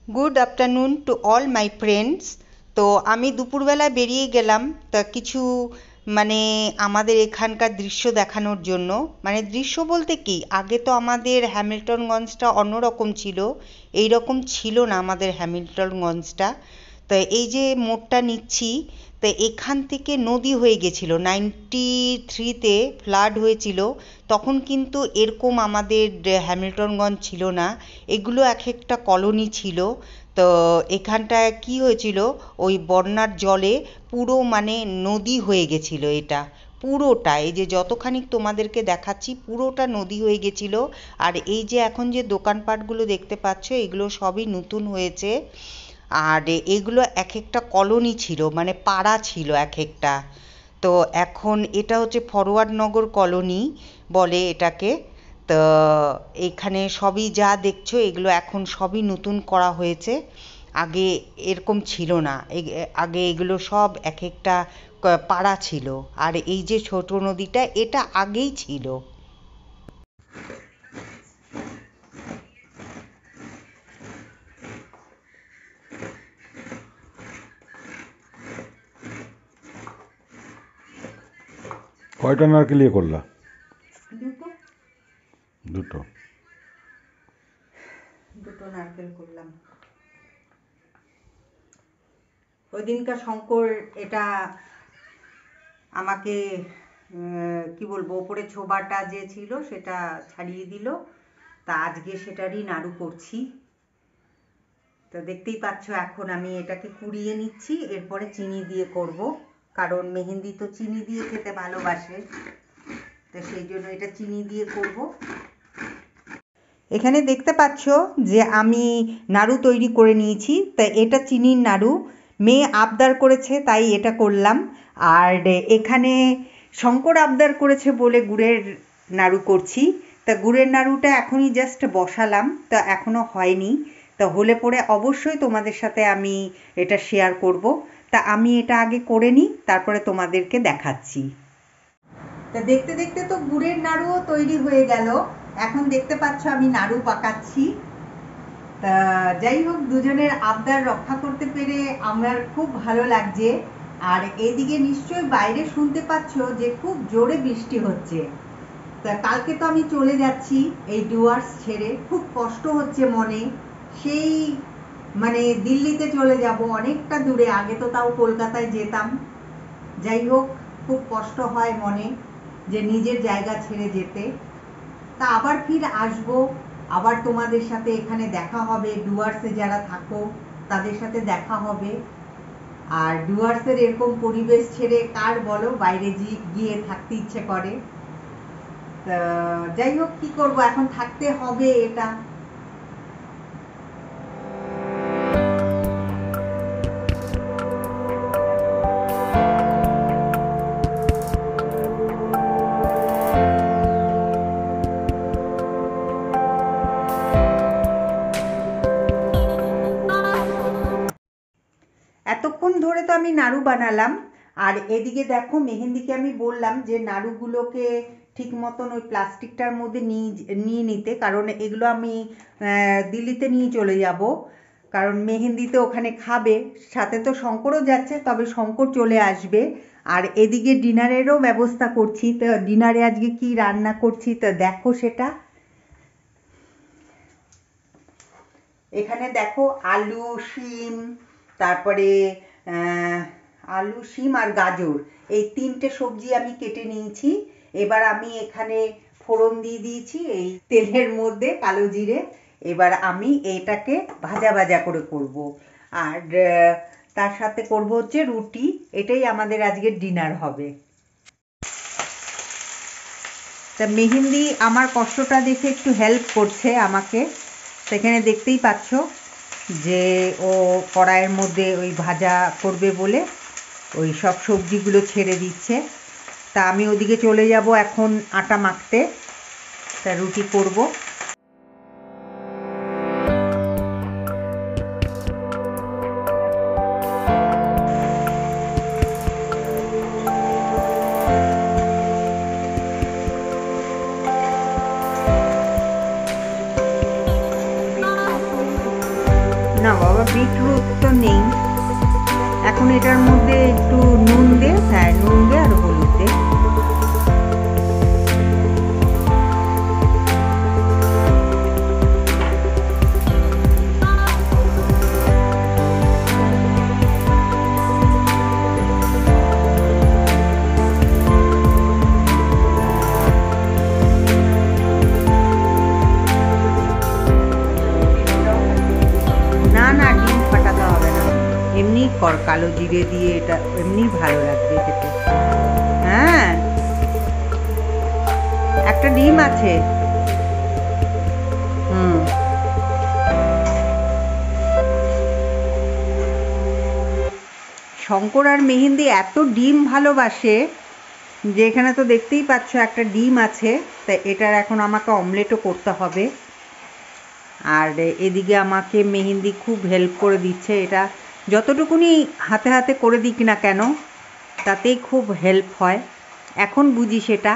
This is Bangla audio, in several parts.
Good afternoon to all my friends. তো আমি দুপুরবেলা বেরিয়ে গেলাম তা কিছু আমাদের এখানকার দৃশ্য দেখানোর জন্য। দৃশ্য বলতে কি, আগে তো আমাদের হ্যামিল্টনগঞ্জটা অন্যরকম ছিল, এই রকম ছিল না আমাদের হ্যামিল্টনগঞ্জটা। তো এই যে মোড়টা নিচ্ছি, তো এখান থেকে নদী হয়ে গেছিলো 93-তে ফ্লাড হয়েছিল। তখন কিন্তু এরকম আমাদের হ্যামিল্টনগঞ্জ ছিল না, এগুলো এক একটা কলোনি ছিল। তো এখানটায় কি হয়েছিল, ওই বন্যার জলে পুরো নদী হয়ে গেছিলো। এটা পুরোটা, এই যে যতখানি তোমাদেরকে দেখাচ্ছি, পুরোটা নদী হয়ে গেছিল। আর এই যে এখন যে দোকানপাটগুলো দেখতে পাচ্ছ, এগুলো সবই নতুন হয়েছে। আর এগুলো এক একটা কলোনি ছিল, পাড়া ছিল এক একটা। তো এখন এটা হচ্ছে ফরওয়ার্ডনগর কলোনি বলে এটাকে। তো এখানে সবই যা দেখছো, এগুলো এখন সবই নতুন করা হয়েছে, আগে এরকম ছিল না। আগে এগুলো সব এক একটা পাড়া ছিল। আর এই যে ছোট নদীটা, এটা আগেই ছিল। কয়টা নারকেল ইয়ে করলা? দুটো নারকেল করলাম। ওই দিনকার শঙ্কর এটা আমাকে কি বলবো, ওপরে ছোবাটা যে ছিল সেটা ছাড়িয়ে দিল। তা আজকে সেটারই নাড়ু করছি। তো দেখতেই পাচ্ছ, এখন আমি এটাকে কুড়িয়ে নিচ্ছি, এরপরে চিনি দিয়ে করব, কারণ মেহেন্দি তো চিনি দিয়ে খেতে ভালোবাসে। তো সেই জন্য এটা চিনি দিয়ে করব। এখানে দেখতে পাচ্ছ যে আমি নাড়ু তৈরি করে নিয়েছি। তা এটা চিনির নাড়ু, মেয়ে আবদার করেছে তাই এটা করলাম। আর এখানে শঙ্কর আবদার করেছে বলে গুড়ের নাড়ু করছি। তা গুড়ের নাড়ুটা এখনই জাস্ট বসালাম, তা এখনও হয়নি। তা হলে পরে অবশ্যই তোমাদের সাথে আমি এটা শেয়ার করব। তা আমি এটা আগে করে নিই, তারপরে তোমাদেরকে দেখাচ্ছি। তা দেখতে দেখতে তো গুড়ের নাড়ুও তৈরি হয়ে গেল। এখন দেখতে পাচ্ছ আমি নাড়ু পাকাচ্ছি। তা যাই হোক, দুজনের আবদার রক্ষা করতে পেরে আমার খুব ভালো লাগছে। আর এদিকে নিশ্চয়ই বাইরে শুনতে পাচ্ছ যে খুব জোরে বৃষ্টি হচ্ছে। তা কালকে তো আমি চলে যাচ্ছি এই ডুয়ার্স ছেড়ে, খুব কষ্ট হচ্ছে মনে। সেই দিল্লিতে চলে যাব, অনেকটা দূরে। আগে তো তাও কলকাতায় যেতাম। যাই হোক, খুব কষ্ট হয় মনে যে নিজের জায়গা ছেড়ে যেতে। তা আবার ফির আসবো, আবার তোমাদের সাথে এখানে দেখা হবে। ডুয়ার্সে যারা থাকো তাদের সাথে দেখা হবে। আর ডুয়ার্সের এরকম পরিবেশ ছেড়ে কার বলো বাইরে গিয়ে থাকতে ইচ্ছে করে। যাই হোক, কি করব, এখন থাকতে হবে এটা। এতক্ষণ ধরে তো আমি নাড়ু বানালাম। আর এদিকে দেখো, মেহেন্দিকে আমি বললাম যে নাড়ুগুলোকে ঠিক মতন ওই প্লাস্টিকটার মধ্যে নিয়ে নিতে, কারণ এগুলো আমি দিল্লিতে নিয়ে চলে যাব, কারণ মেহেন্দিতে ওখানে খাবে। সাথে তো শঙ্করও যাচ্ছে, তবে শঙ্কর চলে আসবে। আর এদিকে ডিনারেরও ব্যবস্থা করছি। তো ডিনারে আজকে কি রান্না করছি তো দেখো সেটা। এখানে দেখো, আলু, শিম, তারপরে আলু, শিম আর গাজর, এই তিনটে সবজি আমি কেটে নিয়েছি। এবার আমি এখানে ফোড়ন দিয়ে দিয়েছি এই তেলের মধ্যে, কালো জিরে। এবার আমি এটাকে ভাজা ভাজা করে করব। আর তার সাথে করব হচ্ছে রুটি। এটাই আমাদের আজকের ডিনার হবে। তা মেহেন্দি আমার কষ্টটা দেখে একটু হেল্প করছে আমাকে। সেখানে দেখতেই পাচ্ছ যে ও কড়াইয়ের মধ্যে ওই ভাজা করবে বলে ওই সব সবজিগুলো ছেড়ে দিচ্ছে। তা আমি ওদিকে চলে যাব এখন আটা মাখতে, তা রুটি করব। না বাবা, বিটরুট তো নেই এখন। এটার মধ্যে একটু নুন দে, হ্যাঁ নুন দে আর হলুদ দে। এমনি কর, কালো জিরে দিয়ে এটা এমনি ভালো লাগবে খেতে। হ্যাঁ একটা ডিম আছে। শঙ্কর আর মেহেন্দি এত ডিম ভালোবাসে যে এখানে তো দেখতেই পাচ্ছ একটা ডিম আছে। তা এটার এখন আমাকে অমলেটও করতে হবে। আর এদিকে আমাকে মেহেন্দি খুব হেল্প করে দিচ্ছে। এটা যতটুকুনি হাতে হাতে করে দিক না কেন তাতেই খুব হেল্প হয়, এখন বুঝি সেটা।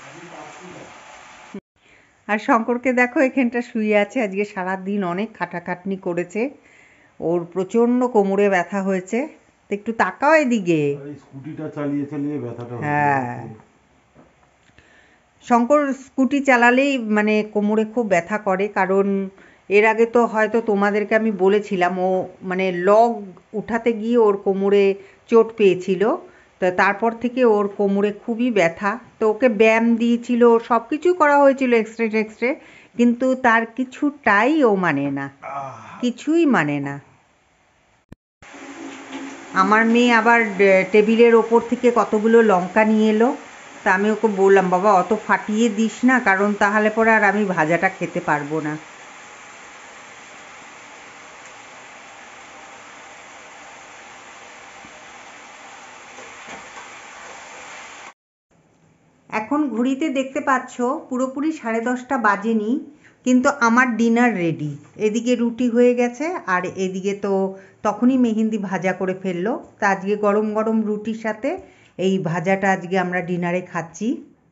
আর শঙ্করকে দেখো এখানটা শুয়ে আছে, আজকে সারাদিন অনেক খাটাখাটনি করেছে, ওর প্রচণ্ড কোমরে ব্যথা হয়েছে। তো একটু তাকাও এদিকে। স্কুটিটা চালিয়ে চালিয়ে ব্যথাটা হচ্ছে। হ্যাঁ শঙ্কর স্কুটি চালালেই মানে কোমরে খুব ব্যথা করে, কারণ এর আগে তো হয়তো তোমাদেরকে আমি বলেছিলাম ও মানে লগ উঠাতে গিয়ে ওর কোমরে চোট পেয়েছিল। তো তারপর থেকে ওর কোমরে খুবই ব্যথা। তো ওকে ব্যায়াম দিয়েছিল, সব কিছু করা হয়েছিল, এক্সরে টেক্সরে, কিন্তু তার কিছুটাই ও মানে না, কিছুই মানে না। আমার মেয়ে আবার টেবিলের ওপর থেকে কতগুলো লঙ্কা নিয়ে এলো। তা আমি ওকে বললাম, বাবা অত ফাটিয়ে দিস না, কারণ তাহলে পরে আর আমি ভাজাটা খেতে পারবো না। এখন ঘড়িতে দেখতে পাচ্ছ পুরোপুরি 10:30 বাজেনি, কিন্তু আমার ডিনার রেডি। এদিকে রুটি হয়ে গেছে আর এদিকে তো তখনই মেহেন্দি ভাজা করে ফেললো। তা আজকে গরম গরম রুটির সাথে এই ভাজাটা আজকে আমরা ডিনারে খাচ্ছি।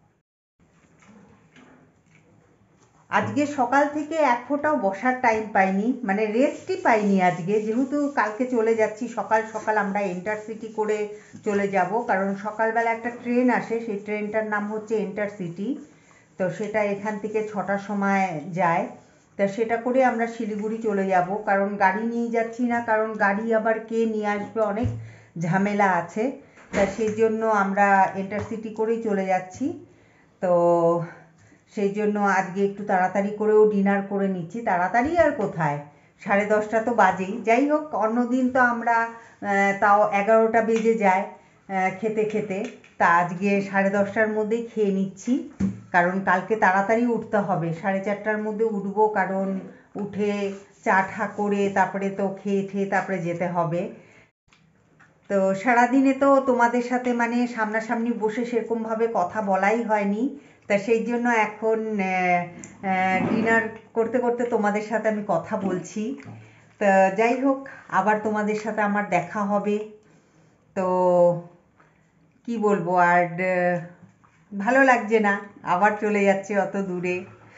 আজকে সকাল থেকে এক ফোঁটাও বসার টাইম পাইনি, মানে রেস্টই পাইনি আজকে, যেহেতু কালকে চলে যাচ্ছি সকাল সকাল। আমরা ইন্টারসিটি করে চলে যাব, কারণ সকালবেলা একটা ট্রেন আসে, সেই ট্রেনটার নাম হচ্ছে ইন্টারসিটি। তো সেটা এখান থেকে 6টার সময় যায়। তা সেটা করে আমরা শিলিগুড়ি চলে যাব, কারণ গাড়ি নিয়ে যাচ্ছি না, কারণ গাড়ি আবার কে নিয়ে আসবে, অনেক ঝামেলা আছে। তা সেই জন্য আমরা ইন্টারসিটি করেই চলে যাচ্ছি। তো সেই জন্য আজকে একটু তাড়াতাড়ি করেও ডিনার করে নিচ্ছি। তাড়াতাড়ি আর কোথায়, 10:30 তো বাজেই। যাই হোক, অন্যদিন তো আমরা তাও 11টা বেজে যায় খেতে খেতে। তা আজকে 10:30টার মধ্যেই খেয়ে নিচ্ছি, কারণ কালকে তাড়াতাড়ি উঠতে হবে। 4:30টার মধ্যে উঠবো, কারণ উঠে চা ঠা করে তারপরে তো খেয়ে ঠেয়ে তারপরে যেতে হবে। তো সারাদিনে তো তোমাদের সাথে মানে সামনাসামনি বসে সেরকমভাবে কথা বলাই হয়নি। তা সেই জন্য এখন ডিনার করতে করতে তোমাদের সাথে আমি কথা বলছি। তা যাই হোক, আবার তোমাদের সাথে আমার দেখা হবে। তো কি বলবো, আর ভালো লাগছে না, আবার চলে যাচ্ছে অত দূরে।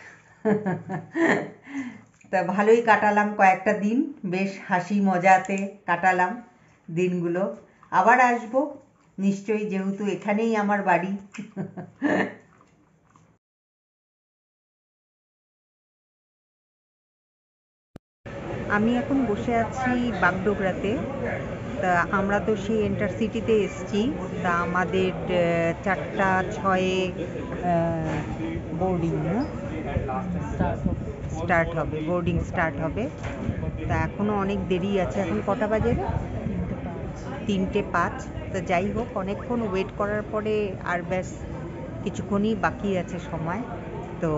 তা ভালোই কাটালাম কয়েকটা দিন, বেশ হাসি মজাতে কাটালাম দিনগুলো। আবার আসবো নিশ্চয়ই, যেহেতু এখানেই আমার বাড়ি। আমি এখন বসে আছি বাগডোগরাতে। তা আমরা তো সেই ইন্টারসিটিতে এসছি। তা আমাদের 4:06-এ বোর্ডিং স্টার্ট হবে, বোর্ডিং স্টার্ট হবে। তা এখনও অনেক দেরি আছে। এখন কটা বাজে রে? 3:05। তা যাই হোক, অনেকক্ষণ ওয়েট করার পরে আর ব্যাস কিছুক্ষণই বাকি আছে সময়। তো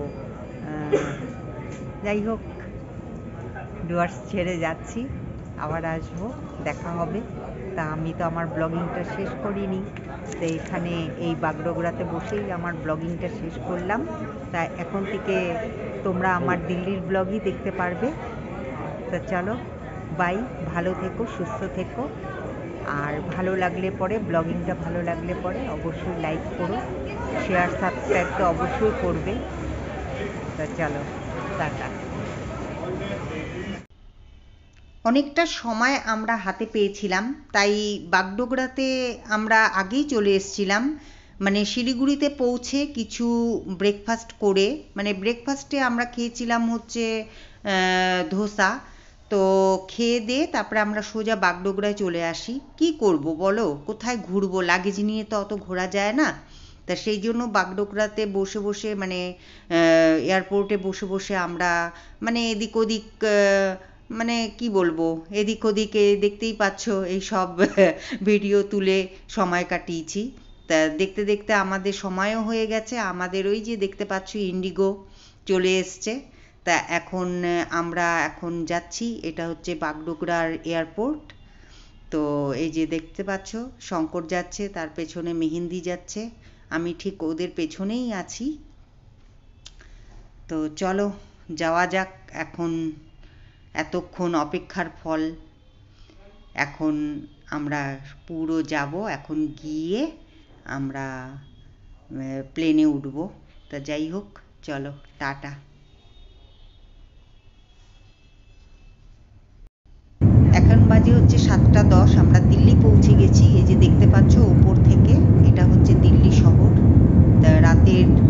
যাই হোক, ডুয়ার্স ছেড়ে যাচ্ছি, আবার আসবো, দেখা হবে। তা আমি তো আমার ব্লগিংটা শেষ করিনি, তো এখানে এই বাগডোগরাতে বসেই আমার ব্লগিংটা শেষ করলাম। তা এখন থেকে তোমরা আমার দিল্লির ব্লগই দেখতে পারবে। তা চলো, বাই, ভালো থেকো, সুস্থ থেকো। আর ভালো লাগলে পরে, ব্লগিংটা ভালো লাগলে পরে অবশ্যই লাইক করো, শেয়ার সাবস্ক্রাইব তো অবশ্যই করবে। তা চলো, টাটা। অনেকটা সময় আমরা হাতে পেয়েছিলাম, তাই বাগডোগরাতে আমরা আগেই চলে এসেছিলাম। মানে শিলিগুড়িতে পৌঁছে কিছু ব্রেকফাস্ট করে, মানে ব্রেকফাস্টে আমরা খেয়েছিলাম হচ্ছে ধোসা। তো খেয়ে দিয়ে তারপরে আমরা সোজা বাগডোগরায় চলে আসি। কি করব বলো, কোথায় ঘুরবো, লাগেজ নিয়ে তো অত ঘোরা যায় না। তা সেই জন্য বাগডোগরাতে বসে বসে, মানে এয়ারপোর্টে বসে বসে আমরা মানে এদিক ওদিক, মানে কি বলবো, এদিক ওদিকে দেখতেই পাচ্ছ এই সব ভিডিও তুলে সময় কাটিয়েছি। তা দেখতে দেখতে আমাদের সময়ও হয়ে গেছে। আমাদের ওই যে দেখতে পাচ্ছ ইন্ডিগো চলে এসছে। তা এখন আমরা এখন যাচ্ছি, এটা হচ্ছে বাগডোগরার এয়ারপোর্ট। তো এই যে দেখতে পাচ্ছ শঙ্কর যাচ্ছে, তার পেছনে মেহেন্দি যাচ্ছে, আমি ঠিক ওদের পেছনেই আছি। তো চলো যাওয়া যাক। এখন এতক্ষণ অপেক্ষার ফল, এখন আমরা পুরো যাব। এখন গিয়ে আমরা প্লেনে উঠবো। তা যাই হোক, চলো টাটা। এখন বাজে হচ্ছে 7:10, আমরা দিল্লি পৌঁছে গেছি। এই যে দেখতে পাচ্ছ ওপর থেকে, এটা হচ্ছে দিল্লি শহর। তা রাতের